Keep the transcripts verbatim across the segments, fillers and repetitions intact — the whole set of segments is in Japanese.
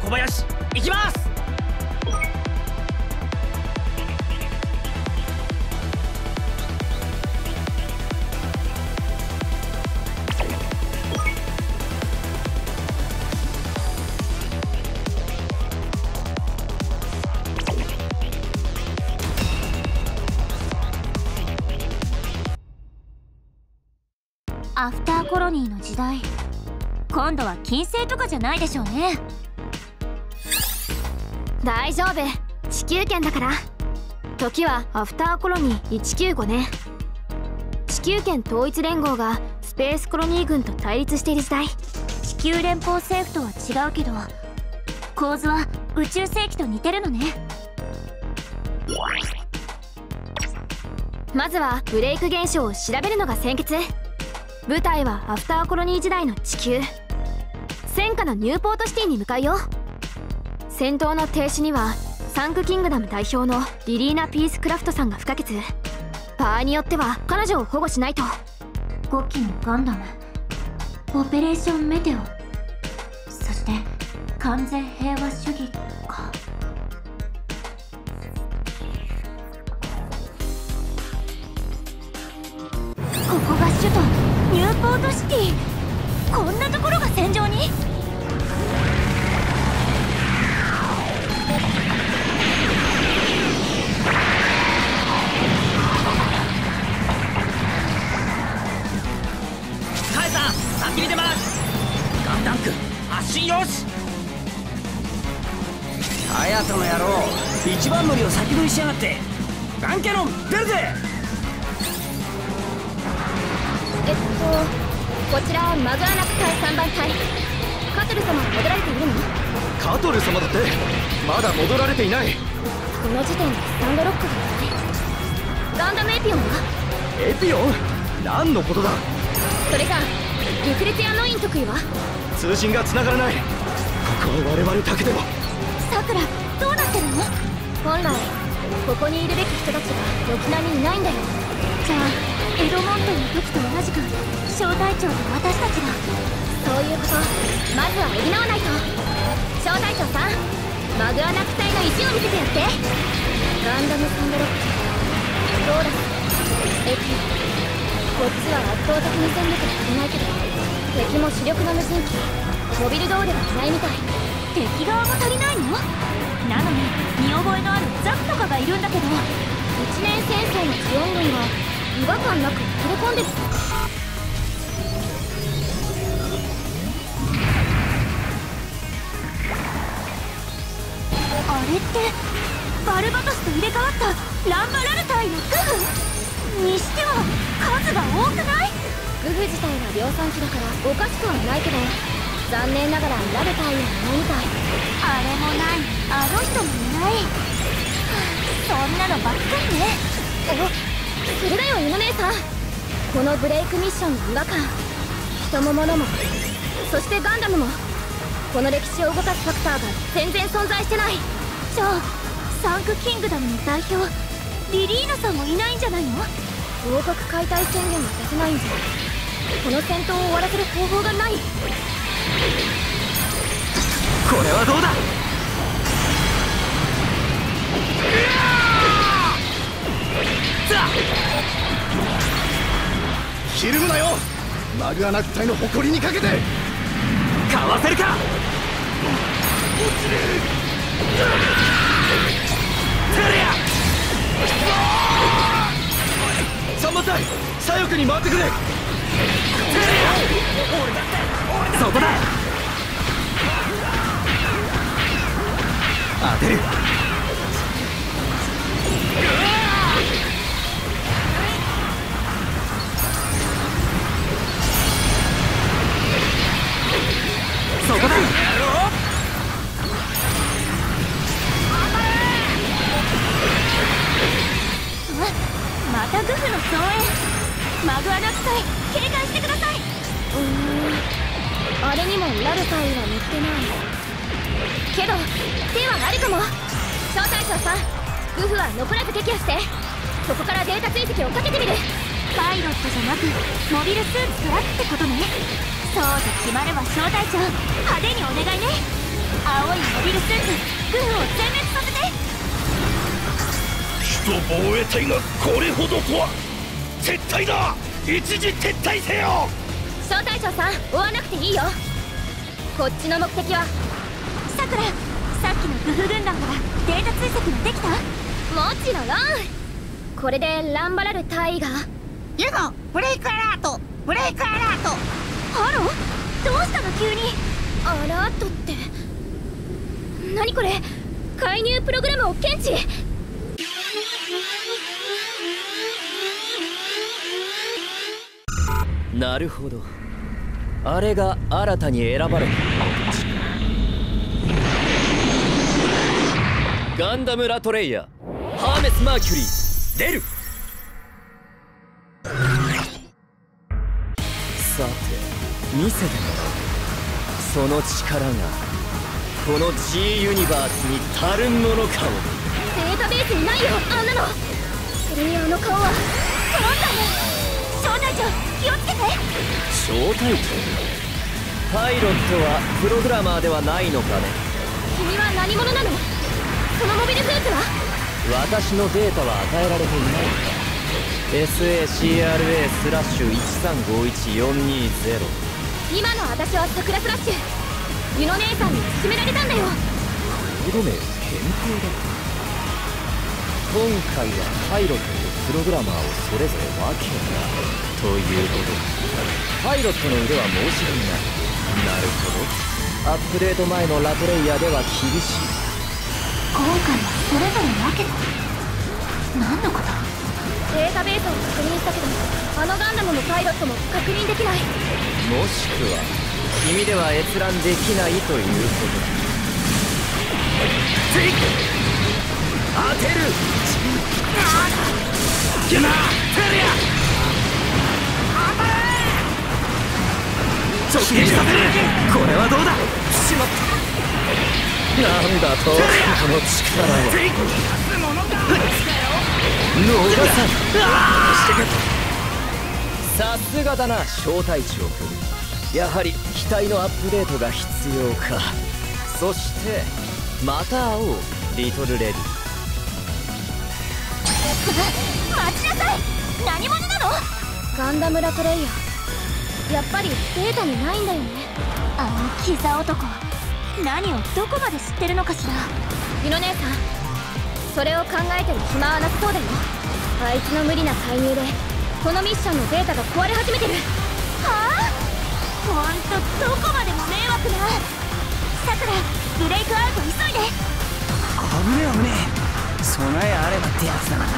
小林行きます。 アフターコロニーの時代、今度は金星とかじゃないでしょうね。 大丈夫、地球圏だから。時はアフターコロニーいちきゅうごねん。地球圏統一連合がスペースコロニー軍と対立している時代。 地球連邦政府とは違うけど、構図は宇宙世紀と似てるのね。 まずはブレイク現象を調べるのが先決。舞台はアフターコロニー時代の地球。戦火のニューポートシティに向かうよ。戦闘の停止にはサンクキングダム代表のリリーナ・ピースクラフトさんが不可欠。場合によっては彼女を保護しないと。 ごきのガンダム、オペレーションメテオ、そして完全平和主義か。ここが首都ニューポートシティ。こんなところが戦場に。 カエさん先に出ます。ガンダンク発進よし。隼人の野郎、一番乗りを先取りしやがって。ガンキャノン出るぜ。 えっとこちらマグアナク隊さんばん隊。カトル様は戻られているの？ カトル様だってまだ戻られていない。 この時点でスタンドロックがない。ガンダムエピオンは？ エピオン？何のことだ？ それがリクレティアノイン得意は？ 通信が繋がらない。ここは我々だけでも。 さくら、どうなってるの？ 本来ここにいるべき人たちが軒並みいないんだよ。 じゃあエドモントの時と同じく小隊長と私たちが。 そういうこと、まずは補わないと。小隊長さん、マグアナク隊の意地を見せてやって。ガンダムサンドロック、どうだエピ。こっちは圧倒的に戦力が足りないけど、敵も主力の無人機モビルドーレはいないみたい。 敵側も足りないの？なのに見覚えのあるザクとかがいるんだけど。 一年戦争のジオン軍が違和感なく切れ込んでる。 あれってバルバトスと入れ替わったランバラルタイのグフにしては数が多くない？ グフ自体は量産機だからおかしくはないけど、残念ながらラルタイはいないみたい。 あれもない、あの人もいない。そんなのばっかりね。 お、それだよ犬姉さん。このブレイクミッションの違和感、人も物もそしてガンダムも、この歴史を動かすファクターが全然存在してない。 じゃあサンクキングダムの代表リリーナさんもいないんじゃないの？ 王国解体宣言が出せないんじゃこの戦闘を終わらせる方法がない。 これはどうだ？ひるむなよ。マグアナク隊の誇りにかけてかわせるか。 さんばん隊左翼に回ってくれ。 そこだ。 当てる。 そこだ。 またグフの増援。マグアナク隊警戒してください。 うーん、あれにもラルタイは乗ってないけど手はあるかも。小隊長さん、グフは残らず撃破して、そこからデータ追跡をかけてみる。 パイロットじゃなくモビルスーツトラックってことね。そうと決まれば小隊長派手にお願いね。 青いモビルスーツ軍を全滅させて。 首都防衛隊がこれほどとは。撤退だ。一時撤退せよ。 小隊長さん、追わなくていいよ。こっちの目的は。 さくら、さっきのグフ軍団からデータ追跡もできた？ もちろん。これでランバラル大尉が。 ユノ、ブレイクアラート、ブレイクアラート。 ハロー、どうしたの急に。 アラートって何これ。介入プログラムを検知。 なるほど、あれが新たに選ばれたガンダムラトレイヤーハーメス・マーキュリー出る。さて見せてもらおう、その力がこの G ユニバースに足るものかを。 データベースにないよ、あんなの。それにあの顔はガンダム。 小隊長、気をつけて。 小隊長、パイロットはプログラマーではないのかね。 君は何者なの？そのモビルスーツは？ 私のデータは与えられていないのか。 エスエーシーアールエー スラッシュいちさんごいちよんにゼロ。 今の私は桜スラッシュ。ユノ姉さんに勧められたんだよ。 コード名を変更だ。今回はパイロットとプログラマーをそれぞれ分けたということ。パイロットの腕は申し分ない。なるほど、アップデート前のラトレイヤーでは厳しい。 今回はそれぞれ分けた。何のこと？ データベースを確認したけど、あのガンダムのパイロットも確認できない。 もしくは君では閲覧できないということだ。当てる。 ユナ、テリア。 直撃させる。これはどうだ。しまった。なんだとこの力は。逃さん。さすがだな小隊長君。やはり機体のアップデートが必要か。そしてまた会おうリトルレディ。 待ちなさい。何者なの？ ガンダムラトレイヤー、やっぱりデータにないんだよね。 あのキザ男、何をどこまで知ってるのかしら。 ユノ姉さん、それを考えてる暇はなさそうだよ。あいつの無理な介入でこのミッションのデータが壊れ始めてる。 はあ？ほんとどこまでも迷惑な。さくら、ブレイクアウト急いで。 危ねえ危ねえ、備えあればってやつだな。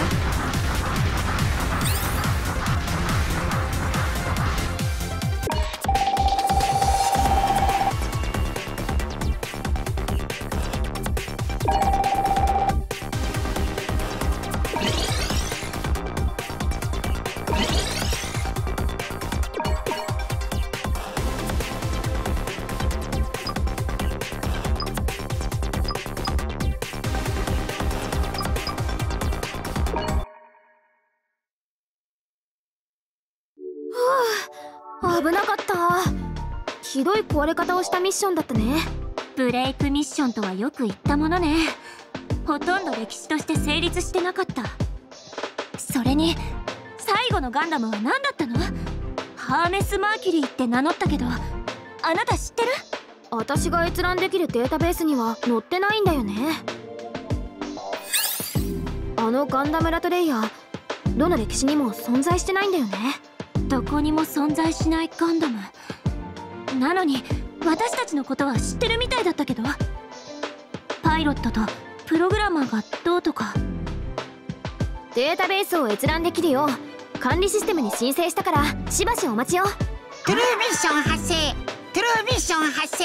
危なかった。ひどい壊れ方をしたミッションだったね。 ブレイクミッションとはよく言ったものね。ほとんど歴史として成立してなかった。それに最後のガンダムは何だったの？ハーメス・マーキュリーって名乗ったけど、あなた知ってる？ 私が閲覧できるデータベースには載ってないんだよね。あのガンダムラトレイヤー、どの歴史にも存在してないんだよね。 どこにも存在しないガンダムなのに、私たちのことは知ってるみたいだったけど。パイロットとプログラマーがどうとか。 データベースを閲覧できるよう管理システムに申請したから、しばしお待ちよ。 トゥルーミッション発生。トゥルーミッション発生。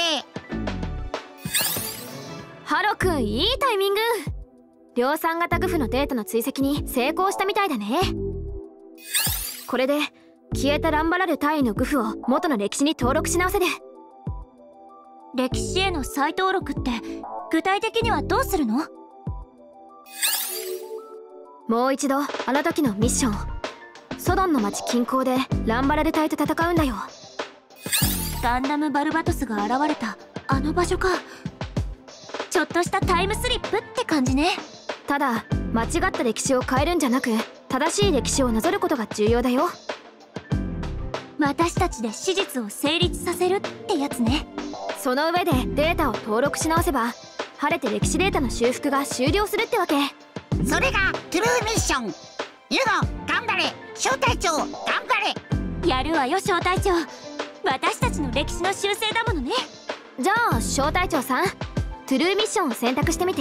ハロくん、いいタイミング。量産型グフのデータの追跡に成功したみたいだね。これで消えたランバラル大尉のグフを元の歴史に登録し直せる。 歴史への再登録って具体的にはどうするの？ もう一度あの時のミッション、ソドンの町近郊でランバラル隊と戦うんだよ。 ガンダムバルバトスが現れたあの場所か。 ちょっとしたタイムスリップって感じね。 ただ間違った歴史を変えるんじゃなく、正しい歴史をなぞることが重要だよ。 私たちで史実を成立させるってやつね。 その上でデータを登録し直せば、晴れて歴史データの修復が終了するってわけ。 それがトゥルーミッション。ユノ頑張れ、小隊長頑張れ。 やるわよ小隊長。私たちの歴史の修正だものね。 じゃあ小隊長さん、トゥルーミッションを選択してみて。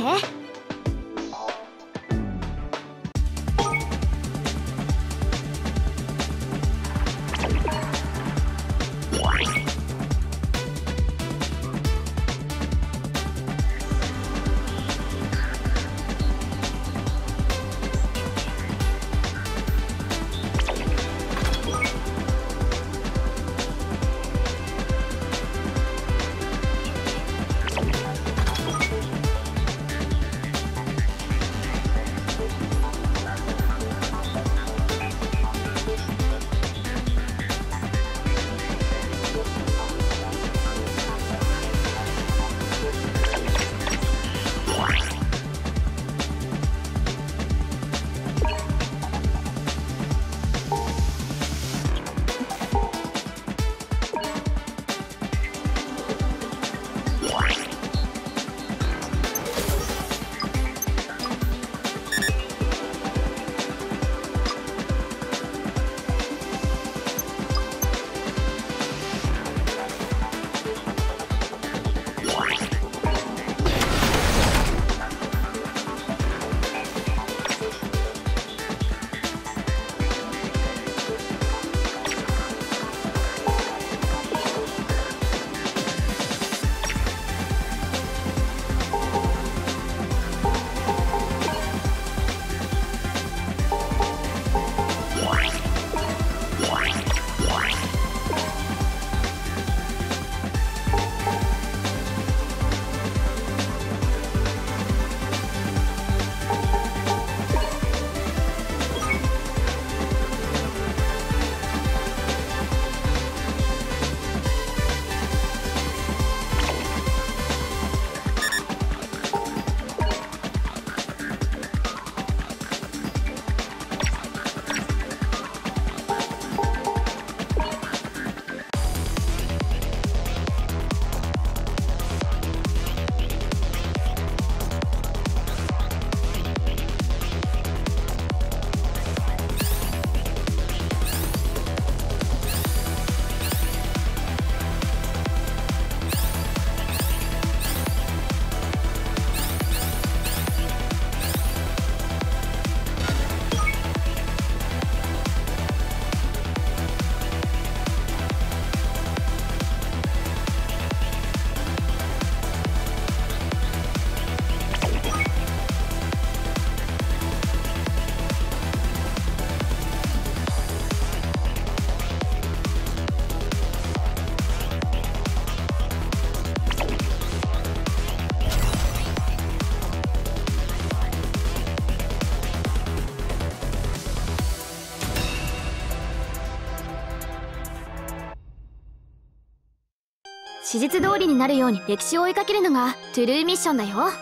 史実通りになるように歴史を追いかけるのがトゥルーミッションだよ。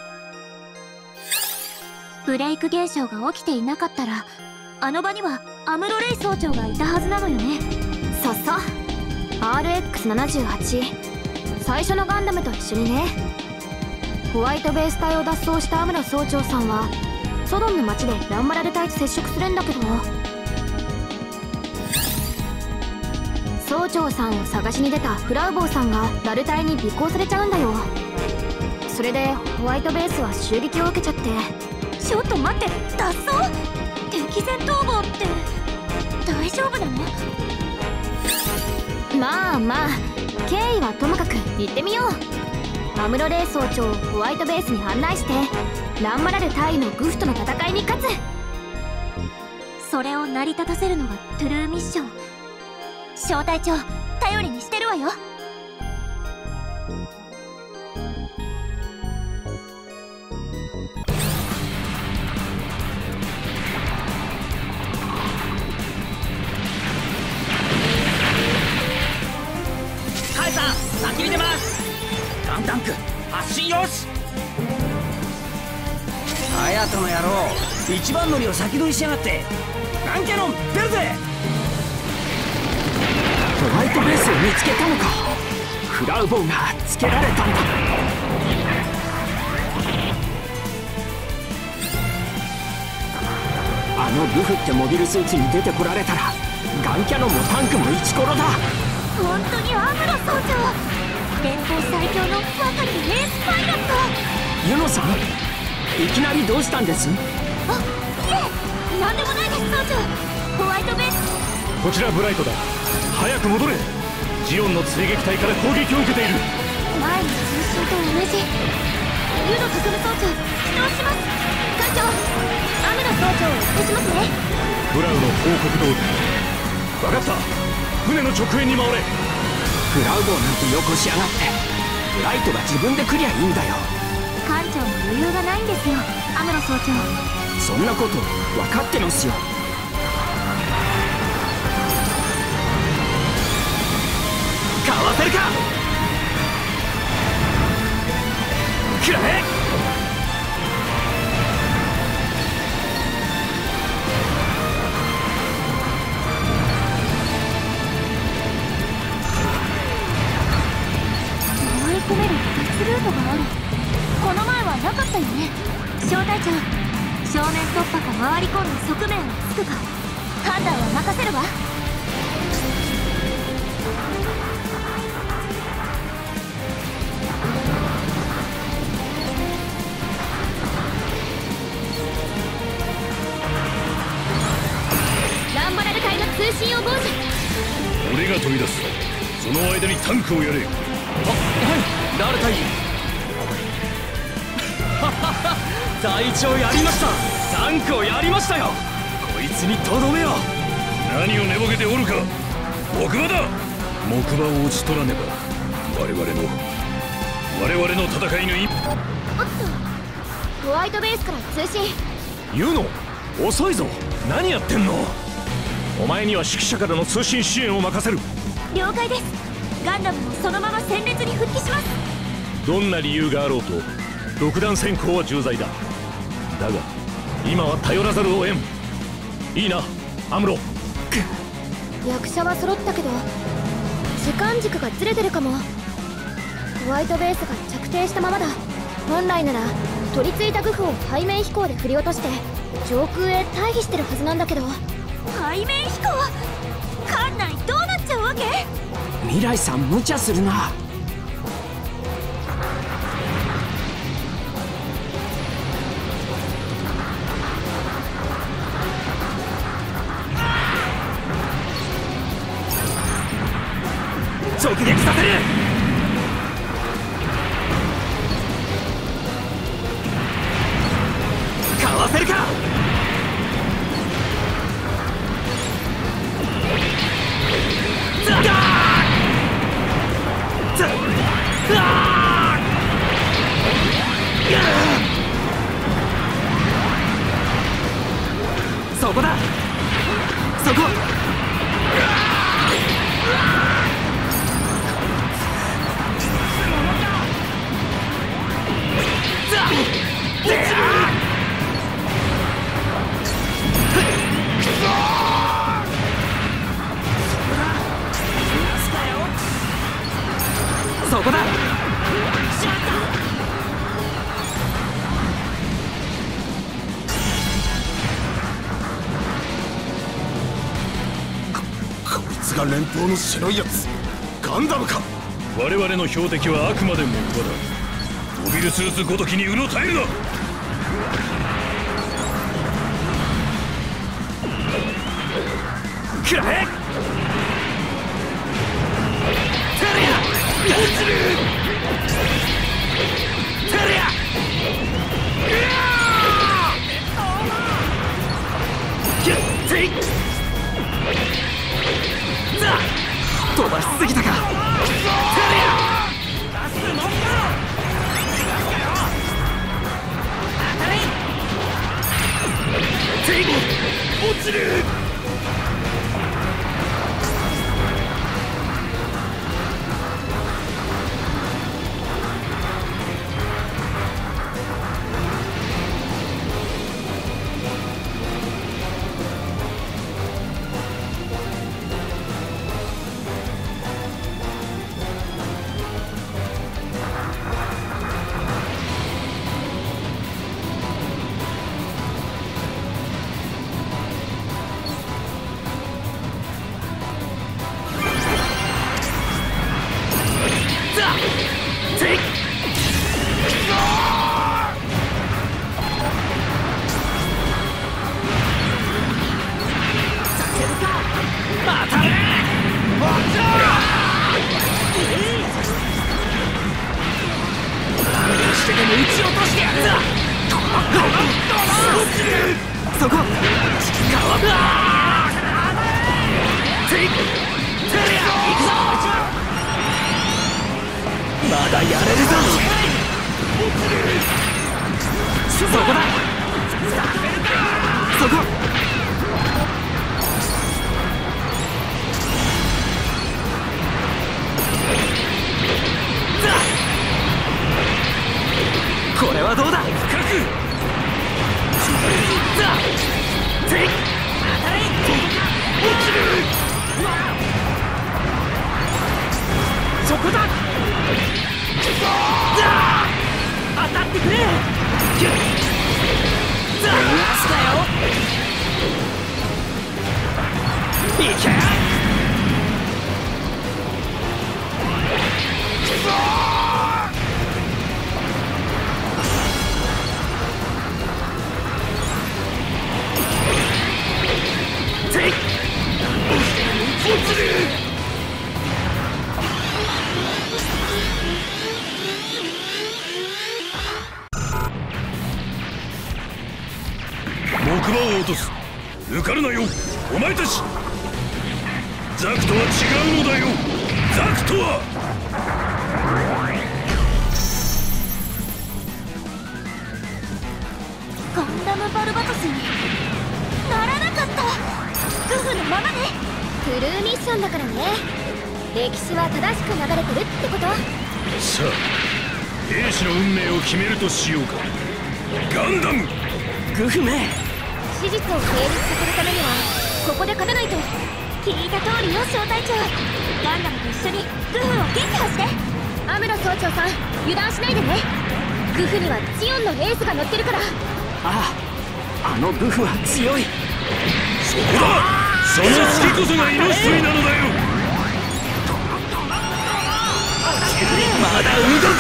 ブレイク現象が起きていなかったら、あの場にはアムロレイ総長がいたはずなのよね。 そうそう、 アールエックスななじゅうはち 最初のガンダムと一緒にね。ホワイトベース隊を脱走したアムロ総長さんはソドンの町でランマラル隊と接触するんだけど、総長さんを探しに出たフラウボーさんがラル隊に尾行されちゃうんだよ。それでホワイトベースは襲撃を受けちゃって。 ちょっと待って、脱走？敵前逃亡って大丈夫なの？ まあまあ、経緯はともかく行ってみよう。アムロレイ総長をホワイトベースに案内して、ランマラル隊のグフとの戦いに勝つ。 それを成り立たせるのがトゥルーミッション。小隊長、頼りにしてるわよ。 カエさん、先に出ます。ガンタンク発進よし。 アトの野郎、一番乗りを先取りしやがって。ガンキャノン出るぜ。ホワイトベースを見つけたのか。クラウボウがつけられたんだ。あのルフってモビルスーツに出てこられたらガンキャノンもタンクもイチコロだ。 本当にアムロ総長、連邦最強の若きエースパイロット。 ユノさん、いきなりどうしたんです？ あ、いえ、なんでもないです総長。ホワイトベース。 こちらブライトだ。早く戻れ。ジオンの追撃隊から攻撃を受けている。 前の通信と同じ。ユノ特務総長、起動します。艦長、アムロ総長を押しますね。 ブラウの報告通り。分かった。船の直縁に回れ。 クラウボウなんてよこしやがって。ブライトが自分で来りゃいいんだよ。 艦長も余裕がないんですよ、アムロ総長。 そんなこと分かってますよ。かわせるか。くらえ。 回り込める別ルートがある。この前はなかったよね。小隊長、正面突破か回り込んで側面をつくか判断は任せるわ。 ランバラル隊の通信を傍受。 俺が飛び出す。その間にタンクをやれ。 あ、はい、ラル隊員。隊長やりました。タンクをやりましたよ。こいつにとどめよ。 何を寝ぼけておるか。木馬だ。木馬を打ち取らねば我々の我々の戦いの意味。 おっと、ホワイトベースから通信。 ユノ、遅いぞ。何やってんの。お前には指揮者からの通信支援を任せる。 了解です。ガンダムもそのまま戦列に復帰します。 どんな理由があろうと独断専行は重罪だ。だが今は頼らざるを得ん。いいな、アムロ。 役者は揃ったけど時間軸がずれてるかも。ホワイトベースが着底したままだ。本来なら取り付いたグフを背面飛行で振り落として上空へ退避してるはずなんだけど。 背面飛行、艦内どうなっちゃうわけ。 未来さん無茶するな。直撃させる。かわせるか。ザダーザダー。そこだ、そこ。そこだ。 ここいつが連邦の白いやつ、ガンダムか。我々の標的はあくまでも木馬だ。モビルスーツごときにうろたえるな。 くらえ。テリア落ちる。テリアキュッテイ。ザ飛ばしすぎたか。テリアテイ落ちる。 そここれはどうだ。深くそこだ。当たってくれ。逃がすなよ。いけ。 木馬を落とす。抜かるなよお前たち。ザクとは違うのだよ。ザクとはガンダムバルバトスにならなかった。グフのままね。 クルーミッションだからね。歴史は正しく流れてるってこと。 さあ兵士の運命を決めるとしようか。ガンダムグフめ。 史実を成立させるためにはここで勝たないと。 聞いた通りよ小隊長。ガンダムと一緒にグフを撃破して。 アムロ総長さん油断しないでね。グフにはチオンのエースが乗ってるから。 ああ、あのグフは強い。 そこだ。その隙こそが命取りなのだよ。 まだ動く。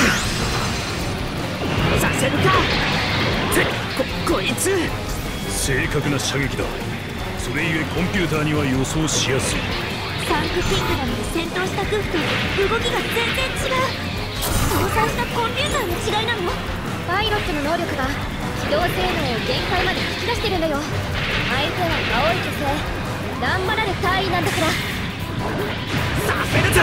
させるか。ぜここいつ正確な射撃だ。それゆえコンピューターには予想しやすい。 サンクキングダムで戦闘したグフと動きが全然違う。搭載したコンピューターの違いなの。 パイロットの能力が機動性能を限界まで引き出してるんだよ。相手は青い女性ランバラル隊員なんだから。 させるぞ。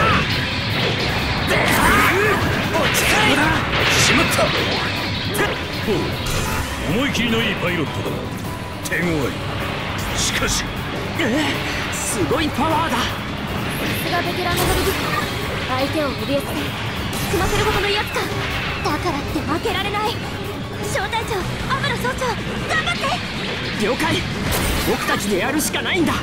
しまった。ほう思い切りのいいパイロットだ。手強い。しかしすごいパワーだ。 さすがベテランのノビル。相手を怯えさせ組ませるほどのやつか。 だからって負けられない。小隊長アムロ総長頑張って。 了解。僕たちでやるしかないんだ。 や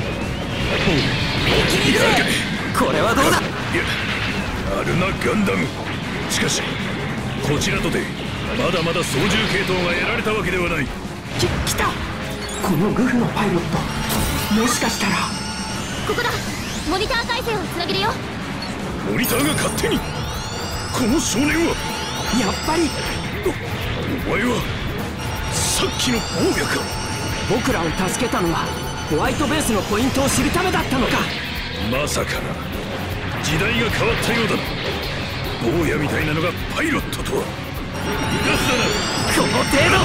これはどうだ。 いやあるなガンダム。しかしこちらとてまだまだ操縦系統がやられたわけではない。 き来た。このグフのパイロットもしかしたら。 ここだ。モニター回線をつなげるよ。 モニターが勝手に。この少年はやっぱりおお前はさっきの坊やか。 僕らを助けたのはホワイトベースのポイントを知るためだったのか。 まさかな。時代が変わったようだな。坊やみたいなのがパイロットとは。ガスだな。 この程度。しまった。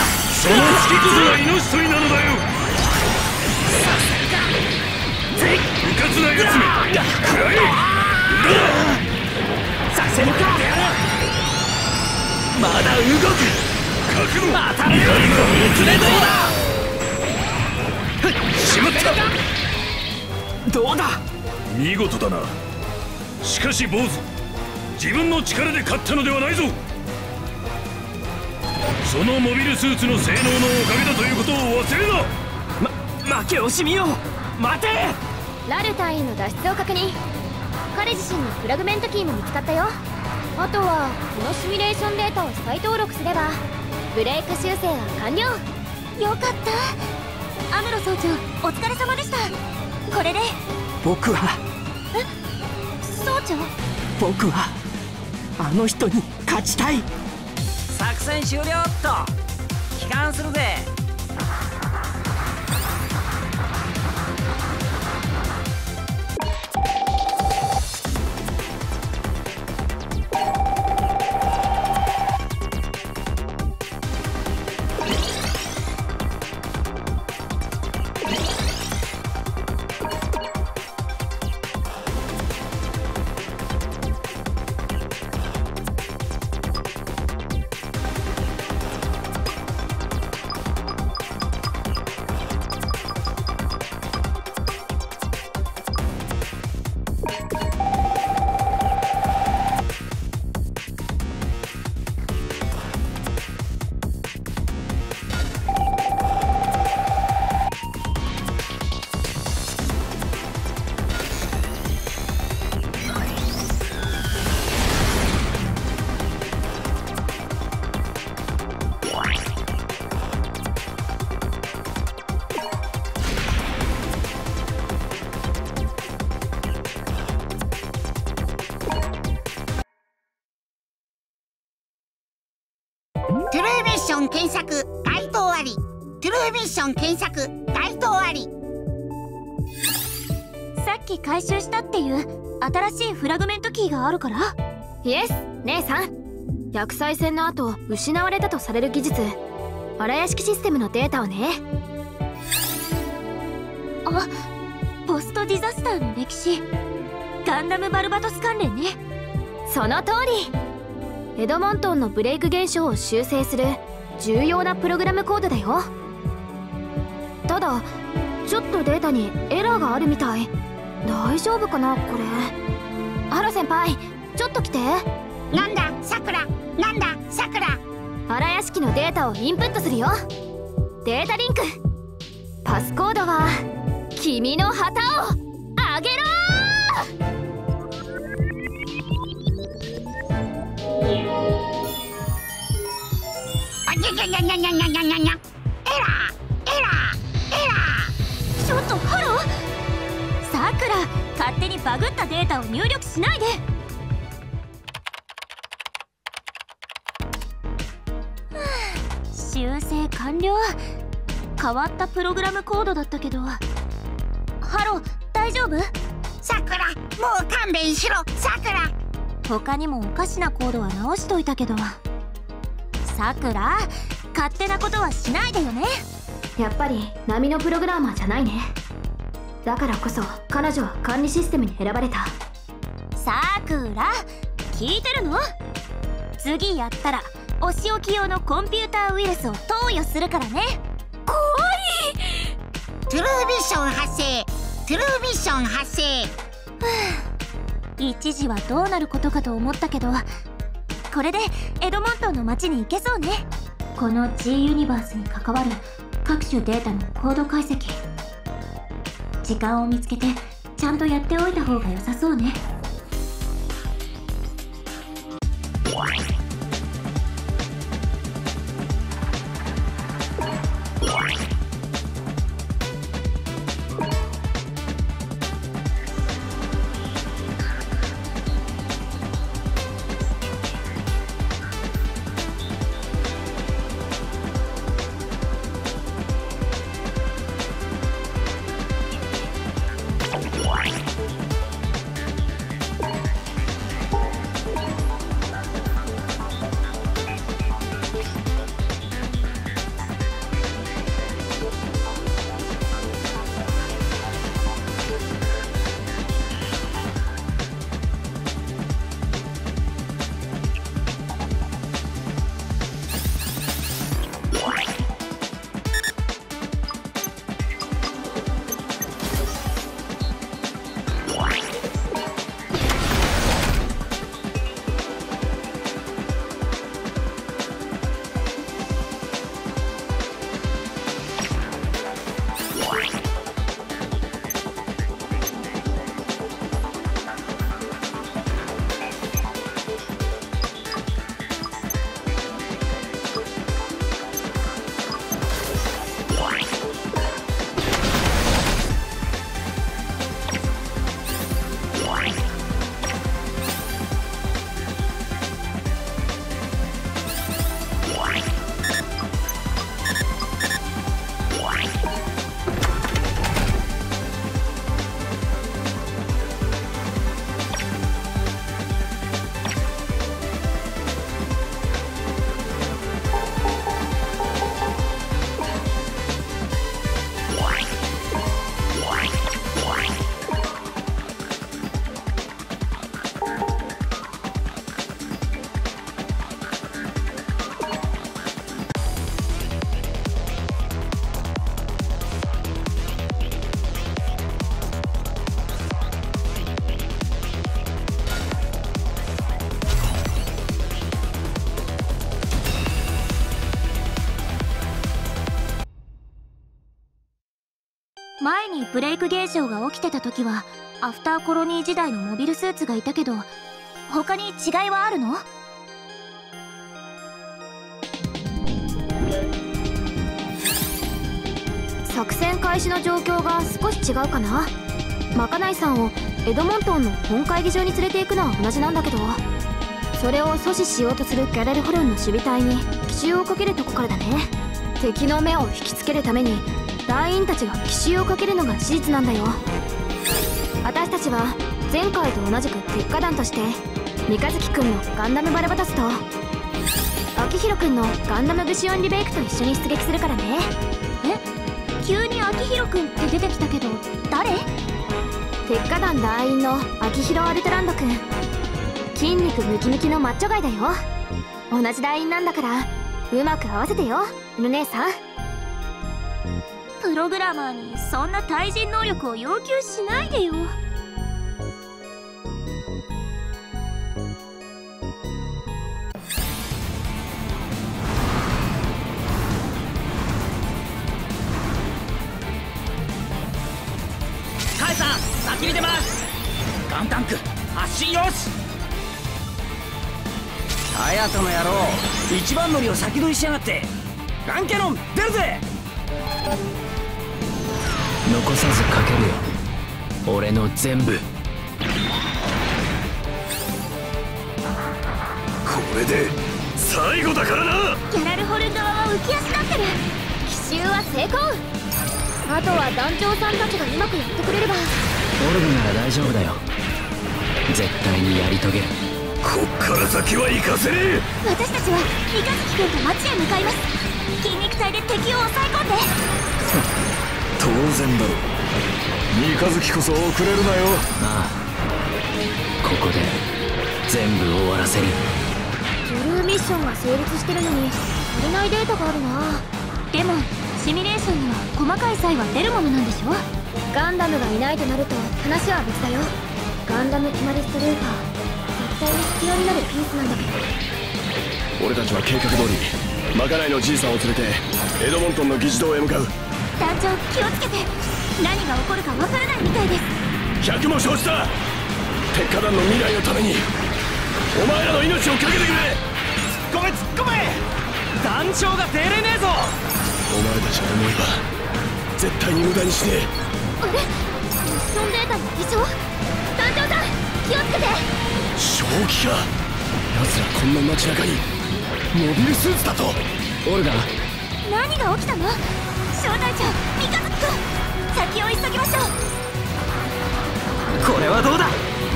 その隙こそが命取りなのだよ。うかつなやつめくらえ。 させるか。まだ動く。 覚悟またやるの。いつでどうだ。 しまった。 どうだ。 見事だな。しかし坊主自分の力で勝ったのではないぞ。そのモビルスーツの性能のおかげだということを忘れな。 ま負け惜しみよ。待て。 ラル隊員の脱出を確認。彼自身のフラグメントキーも見つかったよ。あとはこのシミュレーションデータを再登録すればブレーク修正は完了。 よかった。アムロ総長お疲れ様でした。これで僕はえ総長僕はあの人に勝ちたい。 作戦終了っと。帰還するぜ。 ーミッション検索該当あり。 さっき回収したっていう新しいフラグメントキーがあるから。 イエス姉さん、薬剤戦の後失われたとされる技術荒屋敷システムのデータをね。 あ、ポストディザスターの歴史、ガンダムバルバトス関連ね。 その通り、エドモントンのブレイク現象を修正する重要なプログラムコードだよ。ただちょっとデータにエラーがあるみたい。大丈夫かなこれ。ハロ先輩、ちょっと来て。 なんださくら、なんださくら。 荒屋敷のデータをインプットするよ。データリンク、パスコードは君の旗をあげろあにゃにゃにゃにゃにゃにゃにゃにゃにゃ。エラーエラーエラー。 ちょっとハロー、さくら、勝手にバグったデータを入力しないで。修正完了。変わったプログラムコードだったけど。ハロ、大丈夫？ さくら、もう勘弁しろさくら。 他にもおかしなコードは直しといたけど。さくら、勝手なことはしないでよね。 やっぱり波のプログラマーじゃないね。だからこそ彼女は管理システムに選ばれた。 さくら、聞いてるの？次やったらお仕置き用のコンピューターウイルスを投与するからね。怖い。 トゥルーミッション発生、トゥルーミッション発生。 一時はどうなることかと思ったけど、これでエドモントンの街に行けそうね。この G ユニバースに関わる各種データのコード解析、時間を見つけてちゃんとやっておいた方が良さそうね。前にブレイク現象が起きてた時はアフターコロニー時代のモビルスーツがいたけど、他に違いはあるの？ 作戦開始の状況が少し違うかな。まかないさんをエドモントンの本会議場に連れて行くのは同じなんだけど、それを阻止しようとするギャレルホルンの守備隊に奇襲をかけるとこからだね。 敵の目を引きつけるために団員たちが奇襲をかけるのが事実なんだよ。私たちは前回と同じく鉄火団として三日月くんのガンダムバルバトスと秋広くんのガンダムグシオンリベイクと一緒に出撃するからね。 え、急に秋広くんって出てきたけど誰？ 鉄火団団員の秋広アルトランドくん。筋肉ムキムキのマッチョガイだよ。同じ団員なんだからうまく合わせてよ、犬姉さん。 プログラマーにそんな対人能力を要求しないでよ。 カイさん先に出ます。ガンタンク発進よし。隼人の野郎、一番乗りを先取りしやがって。ガンキャノン出るぜ。 残さずかけるよ、俺の全部。これで最後だからな。 ギャラルホルン側は浮き足立ってる。 奇襲は成功。あとは団長さんたちがうまくやってくれれば。 オルグなら大丈夫だよ。絶対にやり遂げる。 こっから先は行かせねえ。 私たちは三日月くんと町へ向かいます。筋肉体で敵を抑え込んで。 当然だろ。三日月こそ遅れるなよ。 ああ、ここで全部終わらせる。 ブルーミッションが成立してるのに足りないデータがあるな。 でもシミュレーションには細かい差異は出るものなんでしょ。 ガンダムがいないとなると話は別だよ。ガンダム決まりストルーパー絶対に必要になるピースなんだけど。 俺たちは計画通りまかないのじいさんを連れてエドモントンの議事堂へ向かう。 団長気をつけて。何が起こるかわからないみたいです。 百も承知だ。鉄火団の未来のためにお前らの命を懸けてくれ。 突っ込め突っ込め。団長が出れねえぞ。 お前たちの思いは絶対に無駄にしねえ。 あれ、ミッションデータの異常。団長さん気をつけて。 正気か。奴らこんな街中にモビルスーツだと。 オルガ、 何が起きたの？小隊長三日月くん、先を急ぎましょう。 これはどうだ。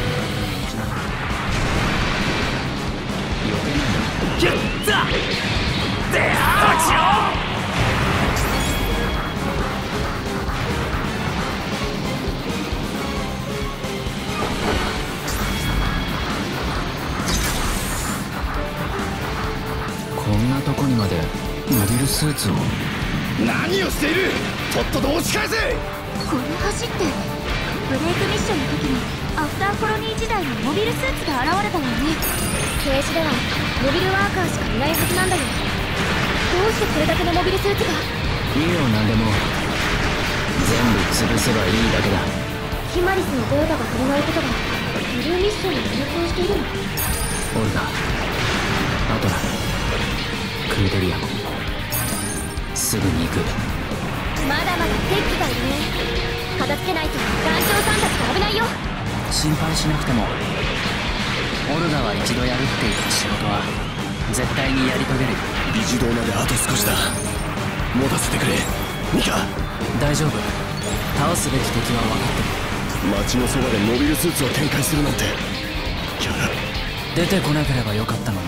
ゲッタであーちょ。 こんなとこにまでモビルスーツを。 何をしている。とっとと押し返せ。 これ走ってブレイクミッションの時にアフターコロニー時代のモビルスーツが現れたわよね。 政治ではモビルワーカーしかいないはずなんだよ。どうしてこれだけのモビルスーツが。 いいよ、何でも。全部潰せばいいだけだ。 ヒマリスのデータが足りないことがブルーミッションに影響しているの。 オルガ、アトラ、クーデリアもすぐに行く。 まだまだ敵機がいるね。片付けないと団長さんたちが危ないよ。 心配しなくても、オルガは一度やるって言った仕事は絶対にやり遂げる。 議事堂まであと少しだ。持たせてくれミカ。 大丈夫、倒すべき敵は分かってる。 街のそばでモビルスーツを展開するなんて。キャラ出てこなければよかったのに。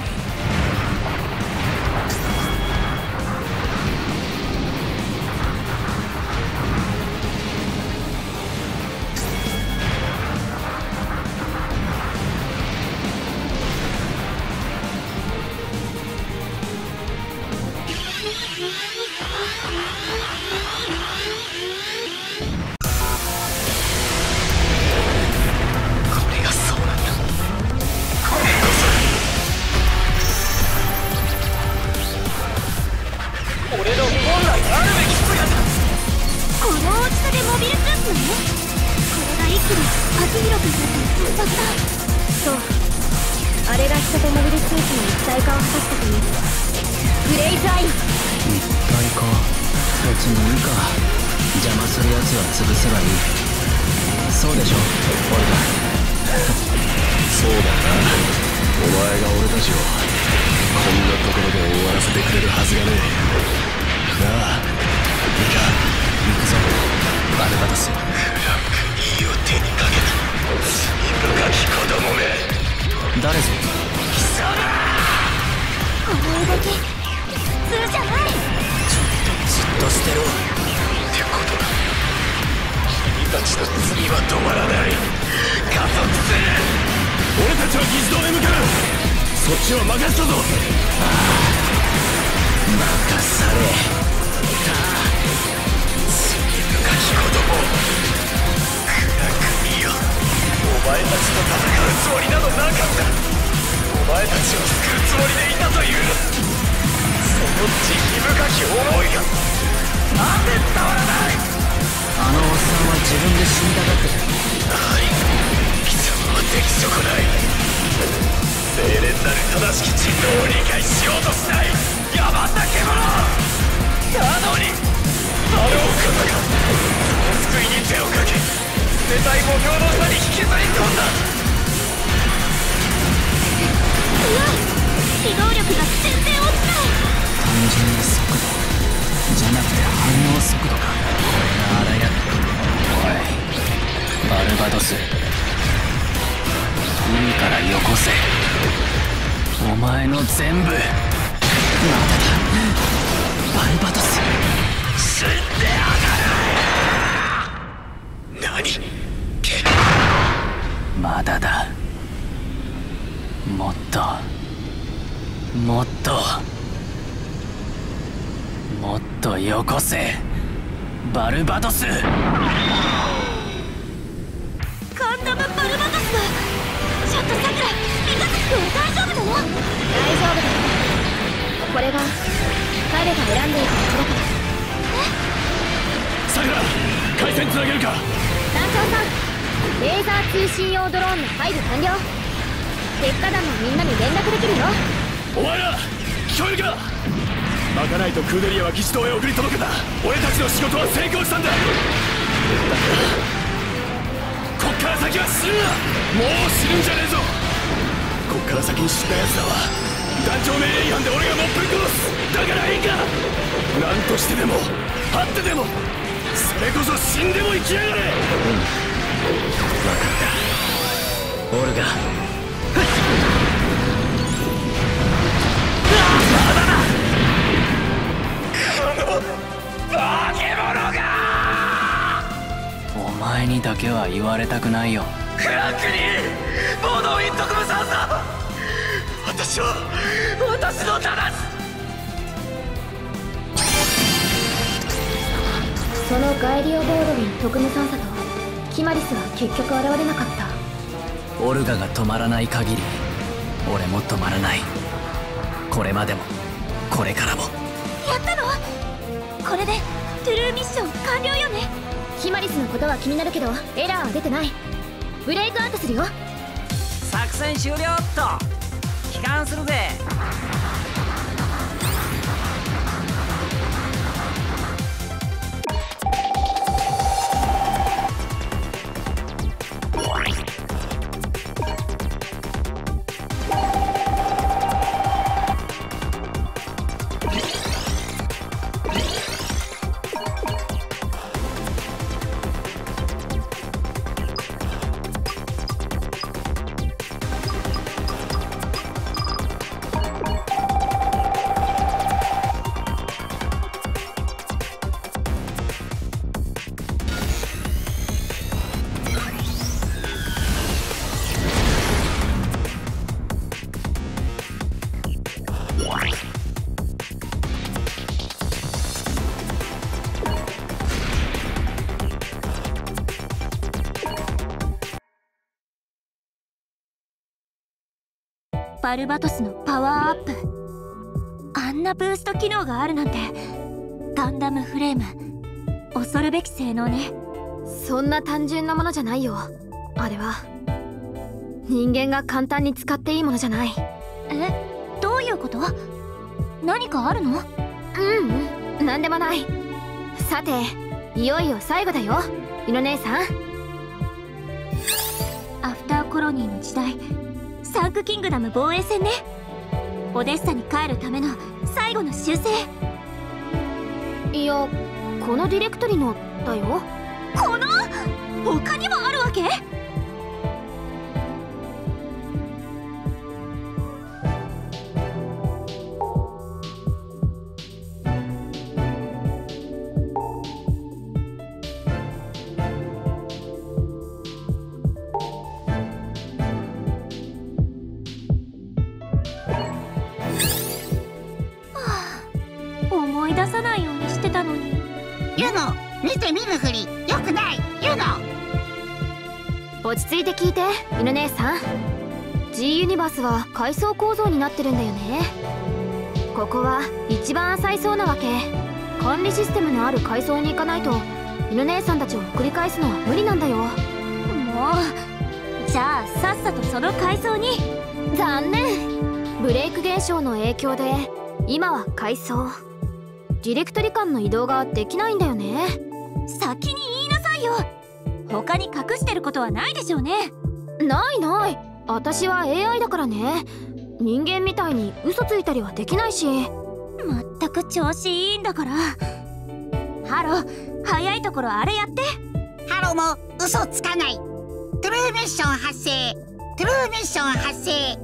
あ、いいか、行くぞバルバトス。 フランクにを手にかけた罪深き子供め。 誰ぞ。 貴様この動き普通じゃない。 じっとしてろ。 ってことだ。君たちの罪は止まらない。加速する。俺たちは議事堂へ向かう。そっちは任せたぞ。 任された。 罪深き子供。クラクミよ、お前たちと戦うつもりなどなかった。お前たちを救うつもりでいたというその慈悲深き思いがなんで伝わらない。 あのおっさんは自分で死にたがってる。 はい、貴様は出来損ない。清廉なる正しき人道を理解しようとしない野蛮な獣なのに、あのお方がその救いに手をかけ冷たい墓標の下に引きずり込んだ。 機動力が全然落ちない。 単純な速度じゃなくて反応速度か。俺があらやおいバルバドス、いいからよこせ。お前の全部。まだだバルバドス。 死んでやがる。何けまだだ。もっともっともっとよこせバルバドス。 ガンダムバルバトスだ。ちょっとさくら、水崎君は大丈夫なの？ 大丈夫だよ。これが彼が選んでいた道だから。 さくら、回線つなげるか。 団長さん、レーザー通信用ドローンの配備完了。鉄火団のみんなに連絡できるよ。 お前ら聞こえるか。マカナイとクーデリアは議事堂へ送り届けた。俺たちの仕事は成功したんだ。だからこっから先は死ぬな。もう死ぬんじゃねえぞ。こっから先に死んだ奴らは団長命令違反で俺がもっぷり殺す。だからいいか、何としてでも張ってでもそれこそ死んでも生きやがれ。 うん、分かったオルガ。 化け物が。 お前にだけは言われたくないよ。 フランクにボードウィン特務さんさん、私は私の正し。 そのガイリオ・ボードウィン特務捜査とキマリスは結局現れなかった。 オルガが止まらない限り俺も止まらない。これまでもこれからも。 やったの？これでトゥルーミッション完了よね。 キマリスのことは気になるけどエラーは出てない。ブレイクアウトするよ。 作戦終了っと。帰還するぜ。 バルバトスのパワーアップ、あんなブースト機能があるなんて。ガンダムフレーム、恐るべき性能ね。 そんな単純なものじゃないよ。あれは人間が簡単に使っていいものじゃない。 え、どういうこと？何かあるの？ ううん、なんでもない。さて、いよいよ最後だよ、イノ姉さん。 アフターコロニーの時代、サンクキングダム防衛戦ね。オデッサに帰るための最後の修正。 いや、このディレクトリのだよ。 この他にもあるわけ？思い出さないようにしてたのに。 ユノ、見て見ぬふりよくない。ユノ、 落ち着いて聞いて、犬姉さん。 G ユニバースは階層構造になってるんだよね。ここは一番浅い層なわけ。管理システムのある階層に行かないと犬姉さんたちを送り返すのは無理なんだよ。 もう、じゃあさっさとその階層に。 残念。ブレイク現象の影響で今は階層ディレクトリ間の移動ができないんだよね。 先に言いなさいよ。他に隠してることはないでしょうね。 ないない、私は エーアイ だからね。人間みたいに嘘ついたりはできないし。 まったく調子いいんだから。ハロ、早いところあれやって。 ハロも嘘つかない。トゥルーミッション発生。トゥルーミッション発生。